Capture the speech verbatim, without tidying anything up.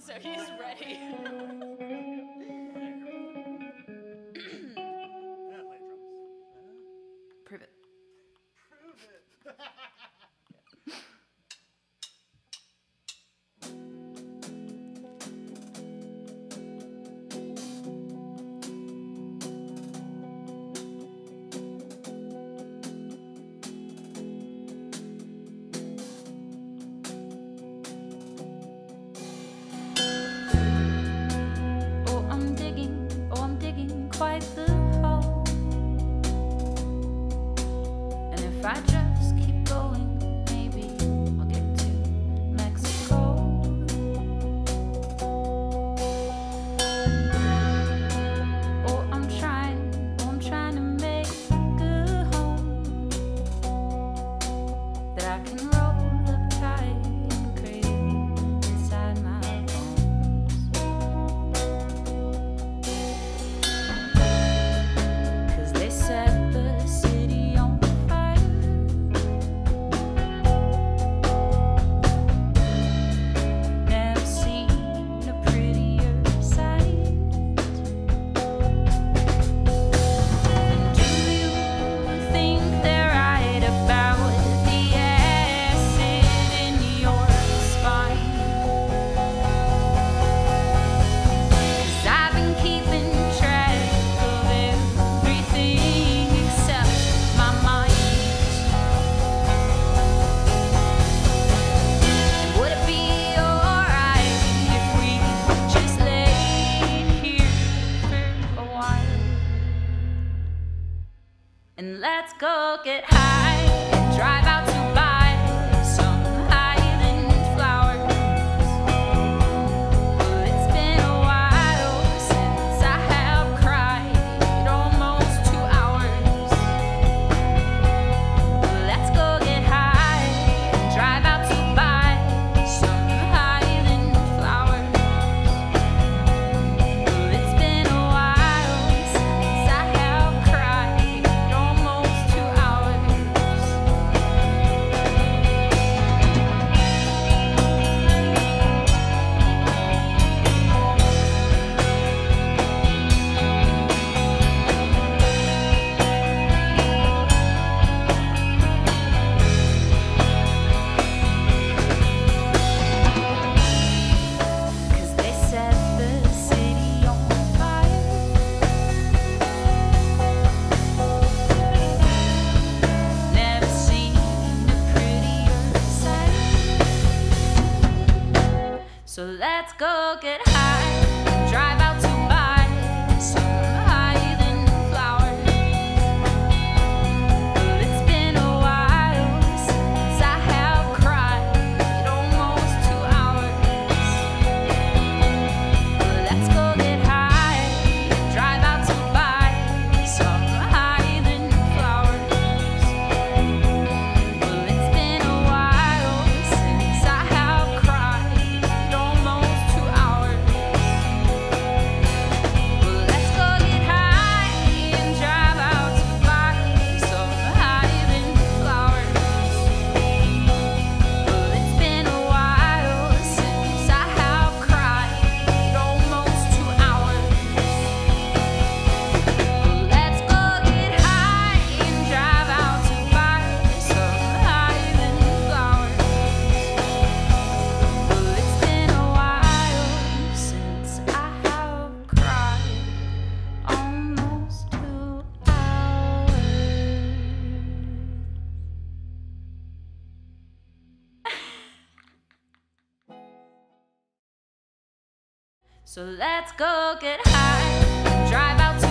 so he's ready. Prove it. Prove it. Quite the hole, and if I just keep going, maybe I'll get to Mexico. Oh, I'm trying, oh, I'm trying to make a good home that I can roll up tight and crave inside my and let's go get high and drive out to buy some Highland flowers. Well, it's been a while since I have cried, almost two hours. Let's go get high and drive out to buy some Highland flowers. Well, it's been a while since I have cried, almost two hours. Cause they set the city on fire. Never seen a prettier sight. So let's go get high and drive out to buy some Highland flowers. Well, it's been a while since I have cried, almost two hours. Well, let's go get high and drive out to buy some Highland flowers. Well, it's been a while since I have cried, almost two hours. Well, let's go get high and drive out to buy some Highland flowers. Well, it's been a while since I have cried, almost two hours. Well, let's go get high and drive out to buy some Highland flowers. Well, it's been a while since I have cried, almost two hours. So let's go get high and drive out to